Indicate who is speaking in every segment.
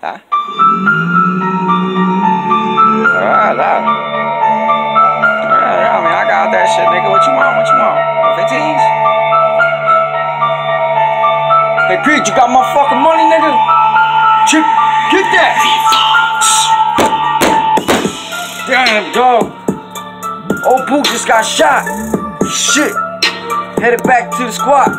Speaker 1: Huh? Alright, I mean, I got that shit, nigga. What you want? 15s? Hey, Pete, you got my fucking money, nigga? Get that! Damn, dog. Old Pooh just got shot. Shit. Headed back to the squad.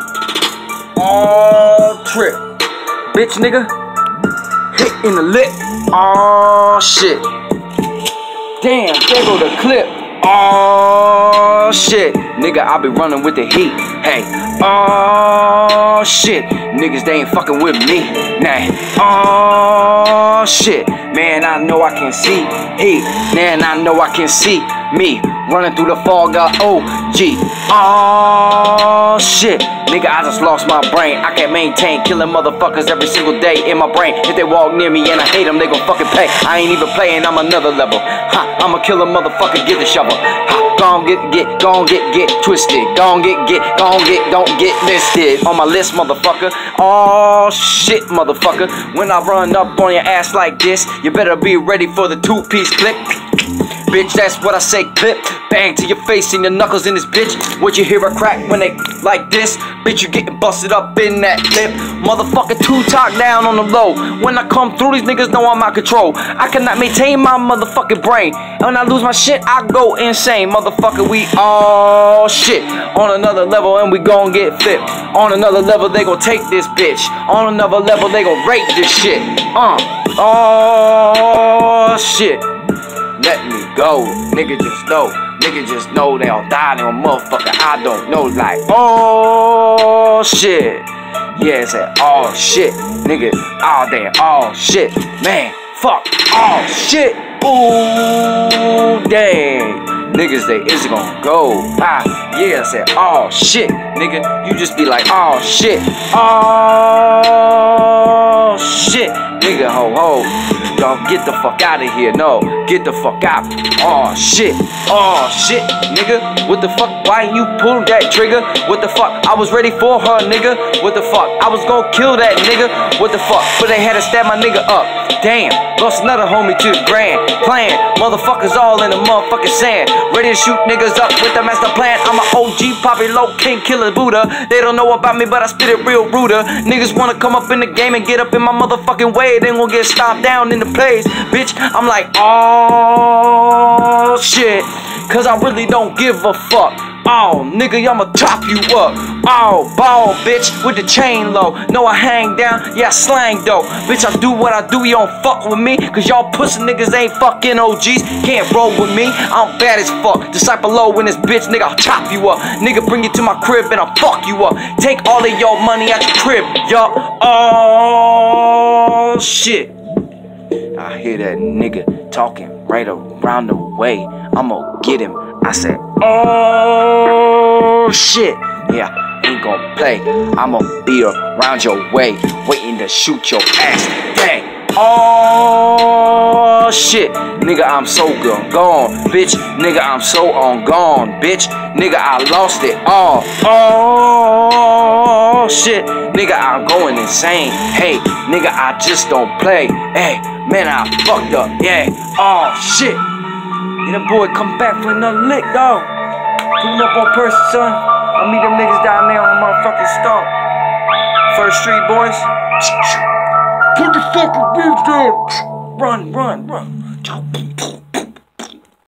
Speaker 1: All trip. Bitch, nigga. Hit in the lip. Oh shit. Damn, there go the clip. Oh shit. Nigga, I be running with the heat. Hey. Oh shit. Niggas, they ain't fucking with me. Nah. Oh shit. Man, I know I can see heat. Man, I know I can see me running through the fog of OG. Oh shit. Nigga, I just lost my brain. I can't maintain killing motherfuckers every single day in my brain. If they walk near me and I hate them, they gon' fucking pay. I ain't even playing, I'm another level. Ha, I'ma kill a motherfucker, get the shovel. Ha, gon' get twisted. Don't get listed on my list, motherfucker. Oh shit, motherfucker. When I run up on your ass like this, you better be ready for the two-piece clip. Bitch, that's what I say, clip. Bang to your face and your knuckles in this bitch. Would you hear a crack when they like this? Bitch, you getting busted up in that clip. Motherfucker, two-talk down on the low. When I come through, these niggas know I'm out of control. I cannot maintain my motherfucking brain. And when I lose my shit, I go insane. Motherfucker, we all shit. On another level and we gon' get flipped. On another level, they gon' take this bitch. On another level, they gon' rape this shit. Oh shit. Let me go, nigga just know. Nigga just know they don't die, they don't motherfucker, I don't know, like, oh shit. Yeah, it's that oh shit, nigga, all day, oh shit, man, fuck, oh shit, ooh, dang. Niggas, they is gonna go, yeah, I said, oh shit, nigga, you just be like, oh shit, nigga, ho. Y'all get the fuck out of here, no, get the fuck out. Oh shit, nigga, what the fuck, why you pull that trigger? What the fuck, I was ready for her, nigga. What the fuck, I was gonna kill that nigga. What the fuck, but they had to stab my nigga up. Damn, lost another homie to the grand plan. Motherfuckers all in the motherfucking sand, ready to shoot niggas up with the master plan. I'm a OG, Poppy Low, King, Killer, Buddha. They don't know about me, but I spit it real ruder. Niggas wanna come up in the game and get up in my motherfucking way, they gon' get stomped down in the place, bitch. I'm like, oh shit, cause I really don't give a fuck. Oh nigga, I'ma chop you up. Oh ball, bitch, with the chain low. No, I hang down, yeah, I slang though. Bitch, I do what I do, you don't fuck with me. Cause y'all pussy niggas ain't fucking OGs. Can't roll with me, I'm bad as fuck. Disciple low in this bitch, nigga, I'll chop you up. Nigga, bring you to my crib and I'll fuck you up. Take all of your money out your crib, y'all. Oh shit. I hear that nigga talking right around the way. I'ma get him. I said, oh shit. Yeah, ain't gon' play. I'ma be around your way, waiting to shoot your ass. Dang. Oh shit. Nigga, I'm so good gone, bitch. Nigga, I'm so on gone, bitch. Nigga, I lost it all. Oh shit. Nigga, I'm going insane. Hey, nigga, I just don't play. Hey, man, I fucked up. Yeah. Oh shit. And the boy come back for another lick, dog. Pulling up on person, son. I'll meet them niggas down there on the motherfucking stump. First Street, boys. Put the fucking beats down. Run.